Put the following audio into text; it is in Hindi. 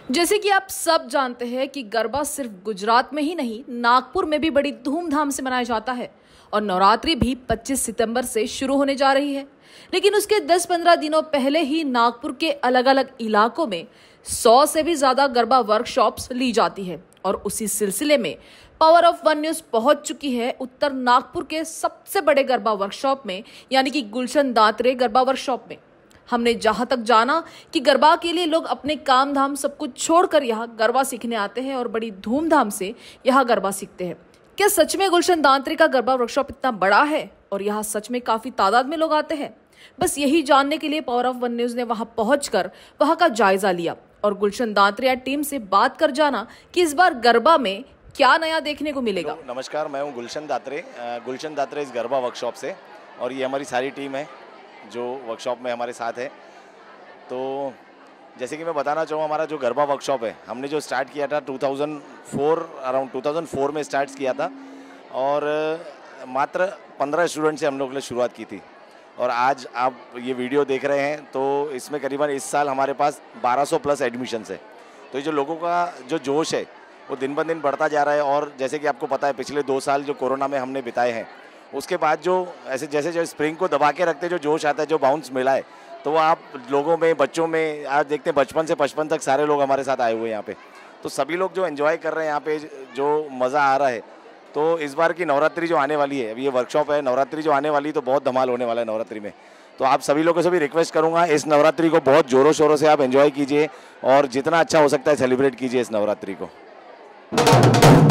जैसे कि आप सब जानते हैं कि गरबा सिर्फ गुजरात में ही नहीं, नागपुर में भी बड़ी धूमधाम से मनाया जाता है और नवरात्रि भी 25 सितंबर से शुरू होने जा रही है। लेकिन उसके 10-15 दिनों पहले ही नागपुर के अलग अलग इलाकों में 100 से भी ज्यादा गरबा वर्कशॉप्स ली जाती है और उसी सिलसिले में पावर ऑफ वन न्यूज पहुंच चुकी है उत्तर नागपुर के सबसे बड़े गरबा वर्कशॉप में, यानी कि गुलशन दात्रे गरबा वर्कशॉप में। हमने जहां तक जाना कि गरबा के लिए लोग अपने काम धाम सब कुछ छोड़कर यहाँ गरबा सीखने आते हैं और बड़ी धूमधाम से यहाँ गरबा सीखते हैं। क्या सच में गुलशन दात्रे का गरबा वर्कशॉप इतना बड़ा है और यहाँ सच में काफी तादाद में लोग आते हैं? बस यही जानने के लिए पावर ऑफ वन न्यूज ने वहां पहुंचकर वहां का जायजा लिया और गुलशन दात्रे टीम से बात कर जाना कि इस बार गरबा में क्या नया देखने को मिलेगा। नमस्कार, मैं हूँ गुलशन दात्रे इस गरबा वर्कशॉप से और ये हमारी सारी टीम है जो वर्कशॉप में हमारे साथ है। तो जैसे कि मैं बताना चाहूँ, हमारा जो गरबा वर्कशॉप है हमने जो स्टार्ट किया था 2004 अराउंड 2004 में स्टार्ट किया था और मात्र 15 स्टूडेंट से हम लोग ने शुरुआत की थी। और आज आप ये वीडियो देख रहे हैं तो इसमें करीबन इस साल हमारे पास 1200 प्लस एडमिशन्स है। तो ये जो लोगों का जो जोश है वो दिन ब दिन बढ़ता जा रहा है। और जैसे कि आपको पता है पिछले 2 साल जो कोरोना में हमने बिताए हैं, उसके बाद जो ऐसे जैसे जो स्प्रिंग को दबा के रखते जो जोश आता है, जो बाउंस मिला है, तो वो आप लोगों में, बच्चों में आज देखते हैं। बचपन से 55 तक सारे लोग हमारे साथ आए हुए हैं यहाँ पे। तो सभी लोग जो एंजॉय कर रहे हैं यहाँ पे, जो मज़ा आ रहा है। तो इस बार की नवरात्रि जो आने वाली है, अभी ये वर्कशॉप है, नवरात्रि जो आने वाली है तो बहुत धमाल होने वाला है नवरात्रि में। तो आप सभी लोगों से भी रिक्वेस्ट करूँगा, इस नवरात्रि को बहुत ज़ोरों शोरों से आप एंजॉय कीजिए और जितना अच्छा हो सकता है सेलिब्रेट कीजिए इस नवरात्रि को।